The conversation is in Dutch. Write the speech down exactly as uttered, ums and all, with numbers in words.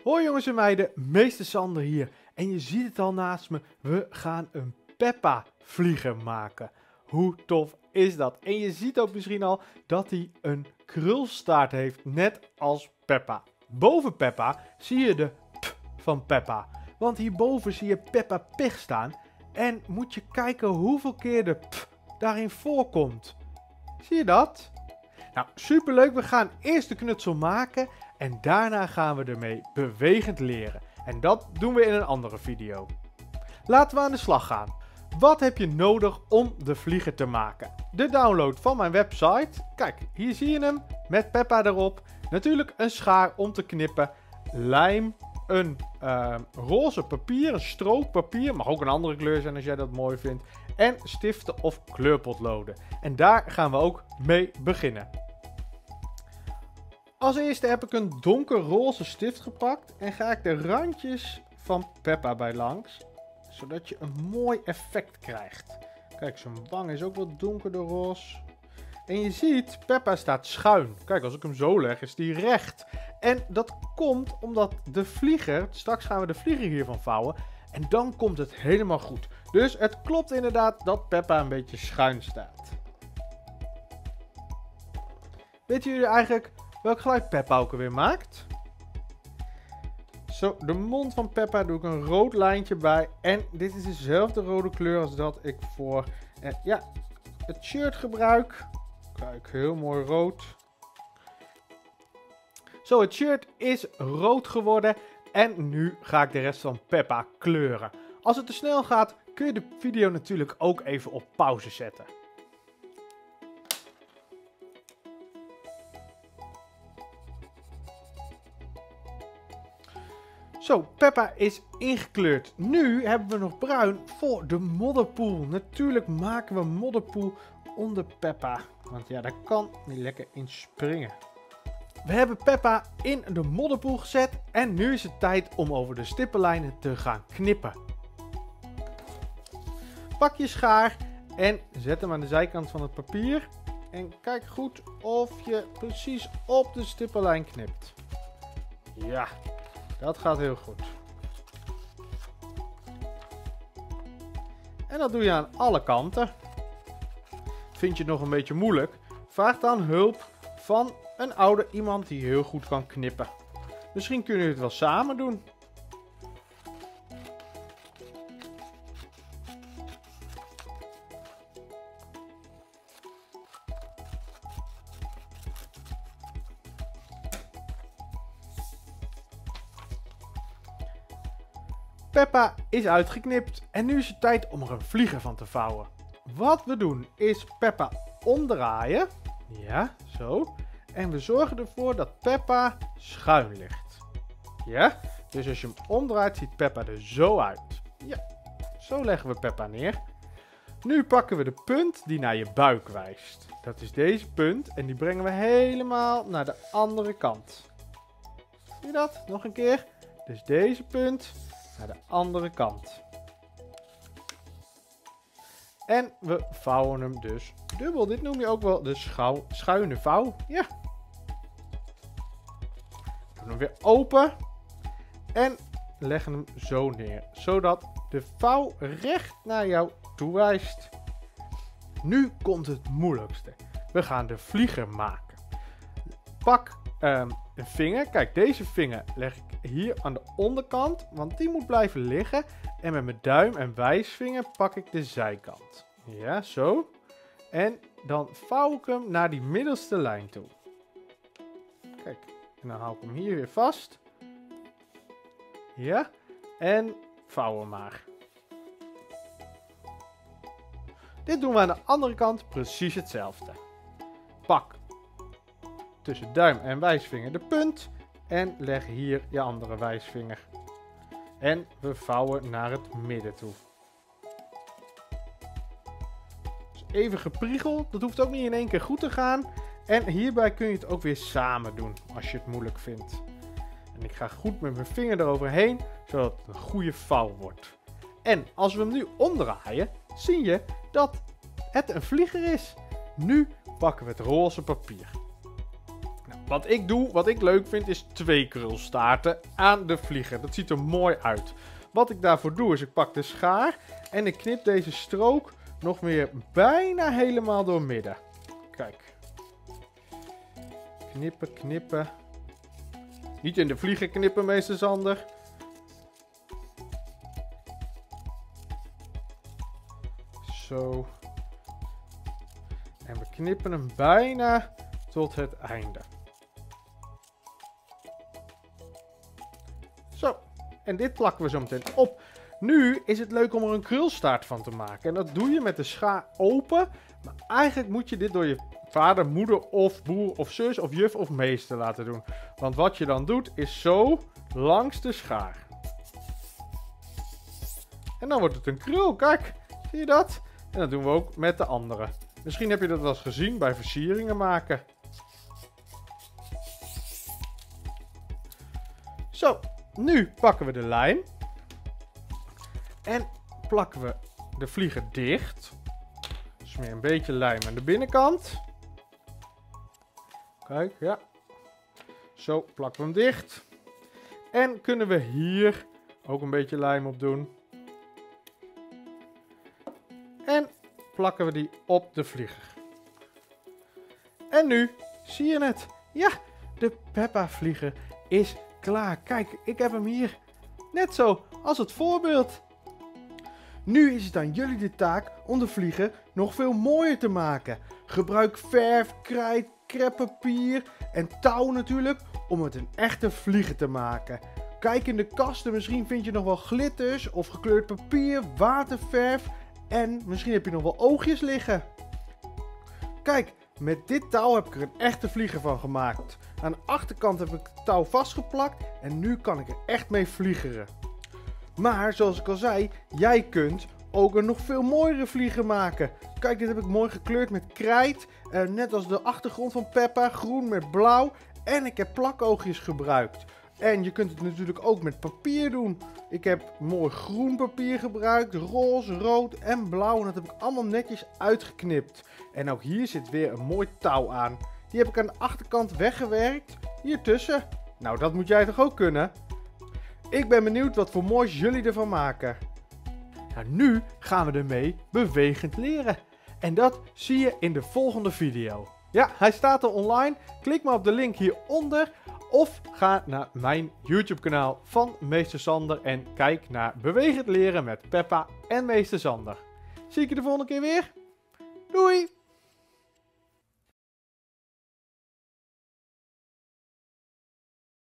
Hoi jongens en meiden, meester Sander hier. En je ziet het al naast me, we gaan een Peppa vlieger maken. Hoe tof is dat? En je ziet ook misschien al dat hij een krulstaart heeft, net als Peppa. Boven Peppa zie je de P van Peppa. Want hierboven zie je Peppa Pig staan. En moet je kijken hoeveel keer de P daarin voorkomt. Zie je dat? Nou, superleuk. We gaan eerst de knutsel maken en daarna gaan we ermee bewegend leren. En dat doen we in een andere video. Laten we aan de slag gaan. Wat heb je nodig om de vlieger te maken? De download van mijn website. Kijk, hier zie je hem met Peppa erop. Natuurlijk een schaar om te knippen. Lijm, een uh, roze papier, een strookpapier. Mag ook een andere kleur zijn als jij dat mooi vindt. En stiften of kleurpotloden. En daar gaan we ook mee beginnen. Als eerste heb ik een donkerroze stift gepakt en ga ik de randjes van Peppa bij langs, zodat je een mooi effect krijgt. Kijk, zijn wang is ook wat donkerder roze. En je ziet, Peppa staat schuin. Kijk, als ik hem zo leg, is die recht. En dat komt omdat de vlieger, straks gaan we de vlieger hiervan vouwen, en dan komt het helemaal goed. Dus het klopt inderdaad dat Peppa een beetje schuin staat. Weten jullie eigenlijk welk geluid Peppa ook alweer maakt? Zo, de mond van Peppa doe ik een rood lijntje bij. En dit is dezelfde rode kleur als dat ik voor eh, ja, het shirt gebruik. Kijk, heel mooi rood. Zo, het shirt is rood geworden. En nu ga ik de rest van Peppa kleuren. Als het te snel gaat, kun je de video natuurlijk ook even op pauze zetten. Zo, Peppa is ingekleurd. Nu hebben we nog bruin voor de modderpoel. Natuurlijk maken we modderpoel onder Peppa. Want ja, daar kan niet lekker in springen. We hebben Peppa in de modderpoel gezet. En nu is het tijd om over de stippenlijnen te gaan knippen. Pak je schaar en zet hem aan de zijkant van het papier. En kijk goed of je precies op de stippenlijn knipt. Ja. Dat gaat heel goed. En dat doe je aan alle kanten. Vind je het nog een beetje moeilijk? Vraag dan hulp van een oude iemand die heel goed kan knippen. Misschien kunnen jullie het wel samen doen. Peppa is uitgeknipt en nu is het tijd om er een vlieger van te vouwen. Wat we doen is Peppa omdraaien. Ja, zo. En we zorgen ervoor dat Peppa schuin ligt. Ja, dus als je hem omdraait ziet Peppa er zo uit. Ja, zo leggen we Peppa neer. Nu pakken we de punt die naar je buik wijst. Dat is deze punt en die brengen we helemaal naar de andere kant. Zie je dat? Nog een keer. Dus deze punt naar de andere kant. En we vouwen hem dus dubbel. Dit noem je ook wel de schouw, schuine vouw. Ja. Doen hem weer open. En leggen hem zo neer. Zodat de vouw recht naar jou toe wijst. Nu komt het moeilijkste. We gaan de vlieger maken. Pak um, een vinger. Kijk, deze vinger leg ik hier aan de onderkant, want die moet blijven liggen. En met mijn duim en wijsvinger pak ik de zijkant. Ja, zo. En dan vouw ik hem naar die middelste lijn toe. Kijk, en dan hou ik hem hier weer vast. Ja, en vouw hem maar. Dit doen we aan de andere kant precies hetzelfde. Pak tussen duim en wijsvinger de punt. En leg hier je andere wijsvinger. En we vouwen naar het midden toe. Dus even gepriegeld. Dat hoeft ook niet in één keer goed te gaan. En hierbij kun je het ook weer samen doen. Als je het moeilijk vindt. En ik ga goed met mijn vinger eroverheen. Zodat het een goede vouw wordt. En als we hem nu omdraaien. Zie je dat het een vlieger is. Nu pakken we het roze papier. Nou, wat ik doe, wat ik leuk vind, is twee krulstaarten aan de vlieger. Dat ziet er mooi uit. Wat ik daarvoor doe, is ik pak de schaar en ik knip deze strook nog weer bijna helemaal door midden. Kijk. Knippen, knippen. Niet in de vlieger knippen, meester Sander. Zo. En we knippen hem bijna tot het einde. Zo. En dit plakken we zo meteen op. Nu is het leuk om er een krulstaart van te maken. En dat doe je met de schaar open. Maar eigenlijk moet je dit door je vader, moeder of broer of zus of juf of meester laten doen. Want wat je dan doet is zo langs de schaar. En dan wordt het een krul. Kijk, zie je dat? En dat doen we ook met de andere. Misschien heb je dat wel eens gezien bij versieringen maken. Zo, nu pakken we de lijm. En plakken we de vlieger dicht. Smeer een beetje lijm aan de binnenkant. Kijk, ja. Zo, plakken we hem dicht. En kunnen we hier ook een beetje lijm op doen. En plakken we die op de vlieger. En nu, zie je het? Ja, de Peppa vlieger is klaar. Kijk, ik heb hem hier. Net zo als het voorbeeld. Nu is het aan jullie de taak om de vlieger nog veel mooier te maken. Gebruik verf, krijt, creppapier en touw natuurlijk om het een echte vlieger te maken. Kijk in de kasten, misschien vind je nog wel glitters of gekleurd papier, waterverf en misschien heb je nog wel oogjes liggen. Kijk, met dit touw heb ik er een echte vlieger van gemaakt. Aan de achterkant heb ik het touw vastgeplakt en nu kan ik er echt mee vliegeren. Maar zoals ik al zei, jij kunt ook een nog veel mooiere vlieger maken. Kijk, dit heb ik mooi gekleurd met krijt. Uh, net als de achtergrond van Peppa, groen met blauw. En ik heb plakoogjes gebruikt. En je kunt het natuurlijk ook met papier doen. Ik heb mooi groen papier gebruikt, roze, rood en blauw. En dat heb ik allemaal netjes uitgeknipt. En ook hier zit weer een mooi touw aan. Die heb ik aan de achterkant weggewerkt. Hier tussen. Nou, dat moet jij toch ook kunnen? Ik ben benieuwd wat voor moois jullie ervan maken. Nou, nu gaan we ermee bewegend leren. En dat zie je in de volgende video. Ja, hij staat er online. Klik maar op de link hieronder. Of ga naar mijn YouTube kanaal van meester Sander. En kijk naar bewegend leren met Peppa en meester Sander. Zie ik je de volgende keer weer. Doei!